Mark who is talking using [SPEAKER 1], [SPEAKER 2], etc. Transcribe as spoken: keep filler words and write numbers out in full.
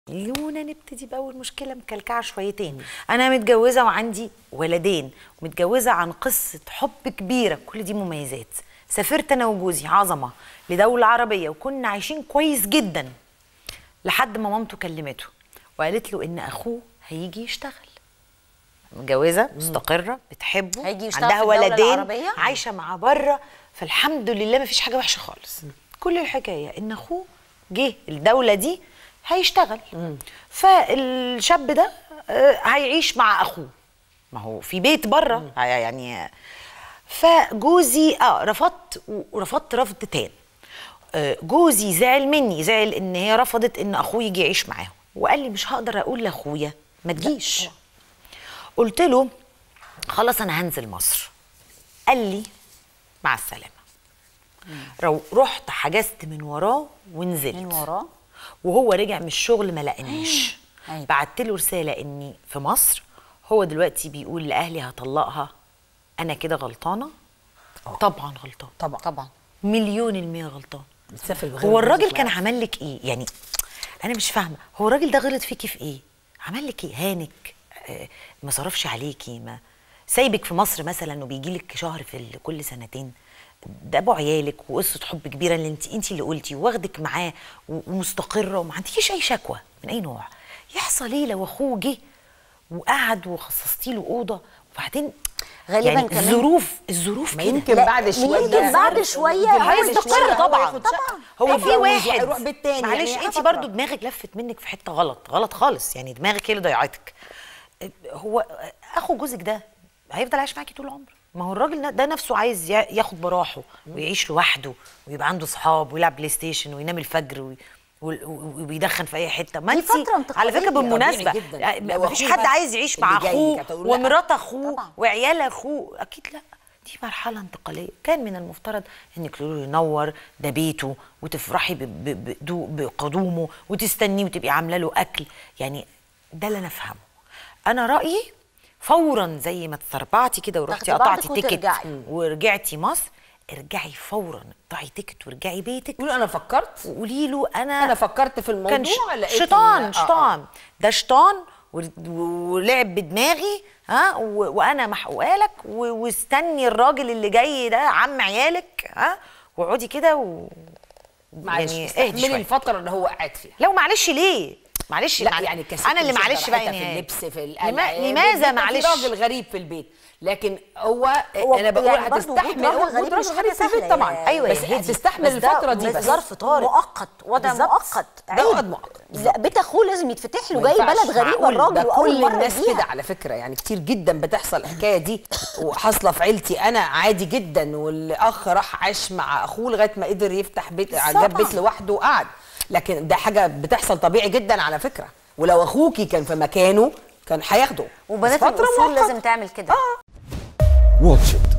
[SPEAKER 1] خلونا نبتدي بأول مشكلة مكلكعة شويتين. أنا متجوزة وعندي ولدين، ومتجوزة عن قصة حب كبيرة، كل دي مميزات. سافرت أنا وجوزي عظمة لدولة عربية وكنا عايشين كويس جدا لحد ما مامته كلمته وقالت له إن أخوه هيجي يشتغل. متجوزة مستقرة بتحبه،
[SPEAKER 2] هيجي يشتغل
[SPEAKER 1] عندها
[SPEAKER 2] في الدولة
[SPEAKER 1] ولدين
[SPEAKER 2] العربية؟
[SPEAKER 1] عايشة معاه بره، فالحمد لله ما فيش حاجة وحشة خالص. كل الحكاية إن أخوه جه الدولة دي هيشتغل. مم. فالشاب ده هيعيش مع اخوه، ما هو في بيت بره يعني. فجوزي اه رفضت ورفضت رفض تام. جوزي زعل مني، زعل ان هي رفضت ان اخوه يجي يعيش معاهم، وقال لي مش هقدر اقول لاخويا ما تجيش. قلت له خلاص انا هنزل مصر. قال لي مع السلامه. رو رحت حجزت من وراه ونزلت
[SPEAKER 2] من وراه،
[SPEAKER 1] وهو رجع من الشغل ما لقانيش. بعت له رساله اني في مصر، هو دلوقتي بيقول لاهلي هطلقها. انا كده غلطانه؟ أوه. طبعا غلطان،
[SPEAKER 2] طبعا طبعا
[SPEAKER 1] مليون المية غلطان. هو الراجل كان عمل لك ايه؟ يعني انا مش فاهمه، هو الراجل ده غلط فيكي في ايه؟ عمل لك ايه؟ هانك؟ آه ما صرفش عليكي؟ ما سايبك في مصر مثلا وبيجي لك شهر في كل سنتين؟ ده ابو عيالك وقصه حب كبيره اللي انت انت اللي قلتي، واخدك معاه ومستقره وما عندكيش اي شكوى من اي نوع. يحصل ايه لو اخوه جه وقعد وخصصتي له اوضه وبعدين
[SPEAKER 2] غالبا
[SPEAKER 1] يعني
[SPEAKER 2] كمان
[SPEAKER 1] الظروف الظروف كده
[SPEAKER 3] يمكن بعد شويه
[SPEAKER 2] يمكن بعد شويه
[SPEAKER 1] هو يستقر. طبعا
[SPEAKER 2] طبعا
[SPEAKER 1] هو في واحد
[SPEAKER 3] هيروح بيت تاني.
[SPEAKER 1] معلش يعني انت برضو دماغك لفت منك في حته غلط غلط خالص، يعني دماغك هي اللي ضيعتك. هو اخو جوزك ده هيفضل عايش معاكي طول العمر؟ ما هو الراجل ده نفسه عايز ياخد براحه ويعيش لوحده ويبقى عنده صحاب ويلعب بلاي ستيشن وينام الفجر وبيدخن في اي حته. ما انت على فكره بالمناسبه ما فيش حد عايز يعيش مع اخوه ومرات اخوه وعيال اخوه، اكيد لا. دي مرحله انتقاليه، كان من المفترض انك تقولوا له ينور ده بيته وتفرحي بقدومه وتستنيه وتبقي عامله له اكل. يعني ده اللي انا افهمه. انا رايي فورا زي ما اتسربعتي كده ورحتي قطعتي تيكت ورجعتي مصر، ارجعي فورا، اقطعي تيكت وارجعي بيتك.
[SPEAKER 3] قولي انا فكرت،
[SPEAKER 1] وقولي له انا
[SPEAKER 3] انا فكرت في الموضوع.
[SPEAKER 1] كان شيطان شيطان آه. ده شيطان ولعب بدماغي، ها، وانا محقوقه لك، واستني الراجل اللي جاي ده عم عيالك، ها، واقعدي كده و
[SPEAKER 3] يعني استحملي الفتره اللي هو قاعد فيها.
[SPEAKER 1] لو معلش ليه؟ معلش
[SPEAKER 3] لا يعني
[SPEAKER 1] انا اللي معلش بقى
[SPEAKER 3] في اللبس في
[SPEAKER 1] القلق. لماذا معلش؟
[SPEAKER 3] راجل غريب في البيت، لكن هو, هو انا بقول يعني هتستحمل. هو
[SPEAKER 2] غريب مش
[SPEAKER 3] غريب في البيت طبعا.
[SPEAKER 1] ايوه
[SPEAKER 3] بس هتستحمل الفتره دي،
[SPEAKER 2] بس ظرف طارئ مؤقت، وضع مؤقت.
[SPEAKER 3] ده وضع مؤقت.
[SPEAKER 2] لا بيت اخوه لازم يتفتح له، جاي بلد غريبه الراجل.
[SPEAKER 3] كل الناس كده على فكره، يعني كتير جدا بتحصل الحكايه دي وحاصله في عيلتي انا عادي جدا. والاخ راح عاش مع اخوه لغايه ما قدر يفتح بيت، جاب بيت لوحده وقعد. لكن ده حاجه بتحصل طبيعي جدا على فكره، ولو اخوكي كان في مكانه كان هياخده.
[SPEAKER 2] وبنات الاصول لازم تعمل كده.
[SPEAKER 3] اه
[SPEAKER 4] واتش